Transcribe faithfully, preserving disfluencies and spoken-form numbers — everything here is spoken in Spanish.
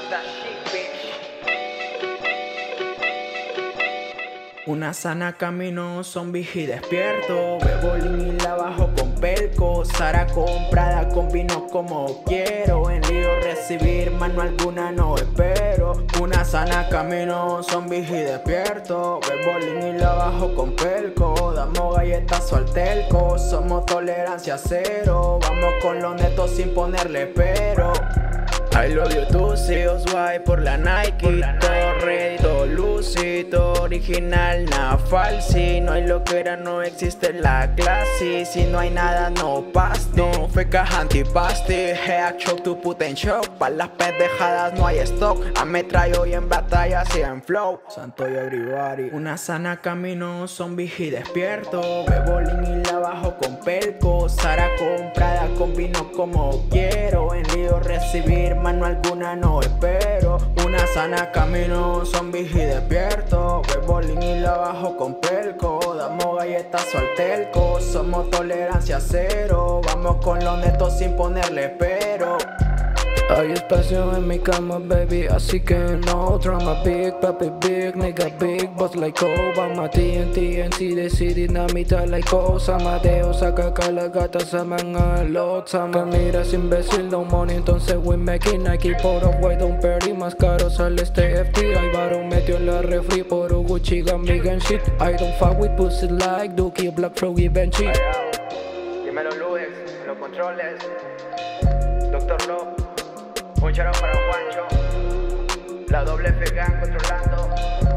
Una sana camino, zombie y despierto. Bebo lean y la bajo con pelco. Sara comprada con vino como quiero. En lío recibir mano alguna no espero. Una sana camino, zombie y despierto. Bebo lean y la bajo con pelco. Damos galletazo al telco. Somos tolerancia cero. Vamos con los netos sin ponerle pero. I love you too, C O S Y por la Nike. Todo ready, todo lucito, original, nada falsi. No hay lo que era, no existe la clase. Si no hay nada, no paste. No fecas antipasti. Head shock, tu puta en shock. Pa' las pendejadas no hay stock. Ametrallo y en batalla sí en flow. Santo y everybody. Una sana camino, zombie y despierto. Bebo lean y la bajo con pelco. Sara comprada con vino como quiero. En lío recibir mano alguna no espero. Una sana camino, zombie y despierto. Bebo lean y la bajo con pelco. Damos galletazo al telco. Somos tolerancia cero. Vamos con los netos sin ponerle pero. Hay espacio en mi cama, baby, así que no drama. Big, papi, big, nigga, big boss like Obama. T N T, N C, de C, dinamita like Osamadeo. Saca acá las gatas, aman a los amas. Que miras imbécil, no money, entonces we making Nike. Por Off-White, un Perry, más caro sale este F T. Hay varón metió en la refri por Gucci, Gambiga and shit. I don't fuck with pussy like Dookie, Black Froggy, Benchy. Dímelo Ludex, en los controles. Doctor Love. Un charo para Juancho, la doble F Gang controlando.